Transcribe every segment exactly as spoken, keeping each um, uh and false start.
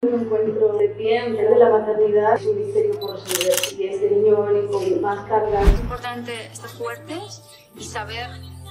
Un encuentro de tiempo de la maternidad es un misterio por resolver y este niño viene con más cargas. Es importante estar fuertes y saber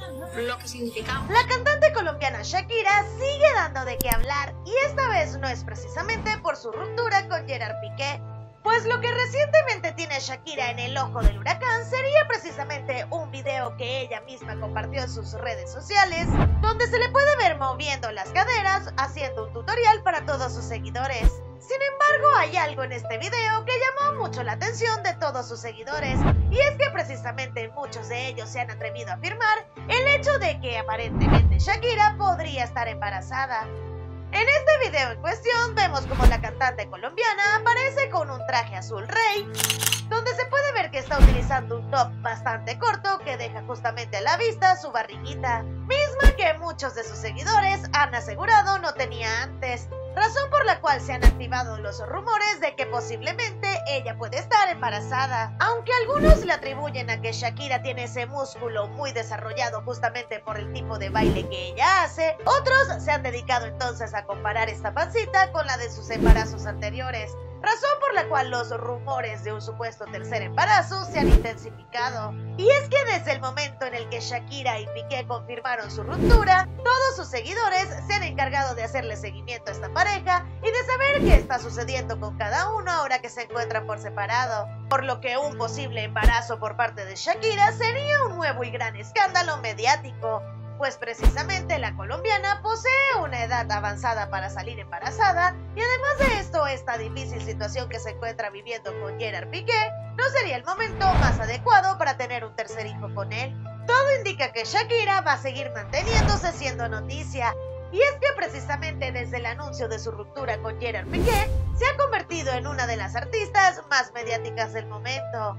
lo que significa. La cantante colombiana Shakira sigue dando de qué hablar y esta vez no es precisamente por su ruptura con Gerard Piqué, pues lo que recientemente tiene Shakira en el ojo del huracán sería precisamente un video que ella misma compartió en sus redes sociales, donde se le puede ver moviendo las caderas, haciendo un tutorial para todos sus seguidores. Sin embargo, hay algo en este video que llamó mucho la atención de todos sus seguidores, y es que precisamente muchos de ellos se han atrevido a afirmar el hecho de que aparentemente Shakira podría estar embarazada. En este video en cuestión vemos como la cantante colombiana aparece con un traje azul rey, donde se puede ver que está utilizando un top bastante corto que deja justamente a la vista su barriguita, misma que muchos de sus seguidores han asegurado no tenía antes, razón por la cual se han activado los rumores de que posiblemente ella puede estar embarazada. Aunque algunos le atribuyen a que Shakira tiene ese músculo muy desarrollado justamente por el tipo de baile que ella hace, otros se han dedicado entonces a comparar esta pancita con la de sus embarazos anteriores, razón por la cual los rumores de un supuesto tercer embarazo se han intensificado. Y es que desde el momento en el que Shakira y Piqué confirmaron su ruptura, todos sus seguidores se han encargado de hacerle seguimiento a esta pareja y de saber qué está sucediendo con cada uno ahora que se encuentran por separado, por lo que un posible embarazo por parte de Shakira sería un nuevo y gran escándalo mediático, pues precisamente la colombiana posee una edad avanzada para salir embarazada y además de esto, esta difícil situación que se encuentra viviendo con Gerard Piqué no sería el momento más adecuado para tener un tercer hijo con él. Todo indica que Shakira va a seguir manteniéndose siendo noticia, y es que precisamente desde el anuncio de su ruptura con Gerard Piqué se ha convertido en una de las artistas más mediáticas del momento.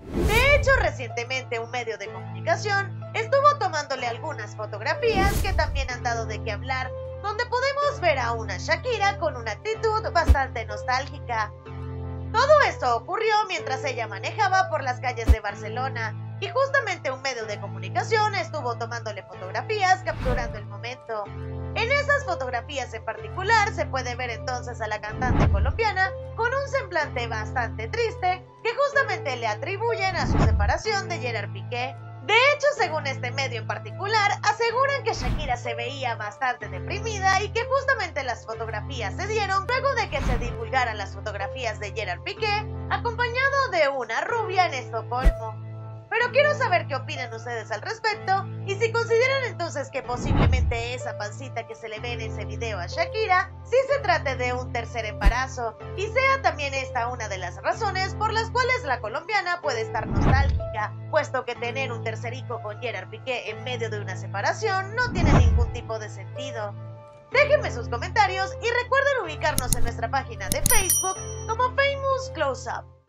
De hecho, recientemente un medio de comunicación estuvo tomándole algunas fotografías que también han dado de qué hablar, donde podemos ver a una Shakira con una actitud bastante nostálgica. Todo esto ocurrió mientras ella manejaba por las calles de Barcelona, y justamente un medio de comunicación estuvo tomándole fotografías capturando el momento. En esas fotografías en particular se puede ver entonces a la cantante colombiana con un semblante bastante triste que justamente le atribuyen a su separación de Gerard Piqué. De hecho, según este medio en particular, aseguran que Shakira se veía bastante deprimida y que justamente las fotografías se dieron luego de que se divulgaran las fotografías de Gerard Piqué acompañado de una rubia en Estocolmo. Pero quiero saber qué opinan ustedes al respecto y si consideran entonces que posiblemente esa pancita que se le ve en ese video a Shakira sí se trate de un tercer embarazo y sea también esta una de las razones por las cuales la colombiana puede estar nostálgica, puesto que tener un tercer hijo con Gerard Piqué en medio de una separación no tiene ningún tipo de sentido. Déjenme sus comentarios y recuerden ubicarnos en nuestra página de Facebook como Famous Close Up.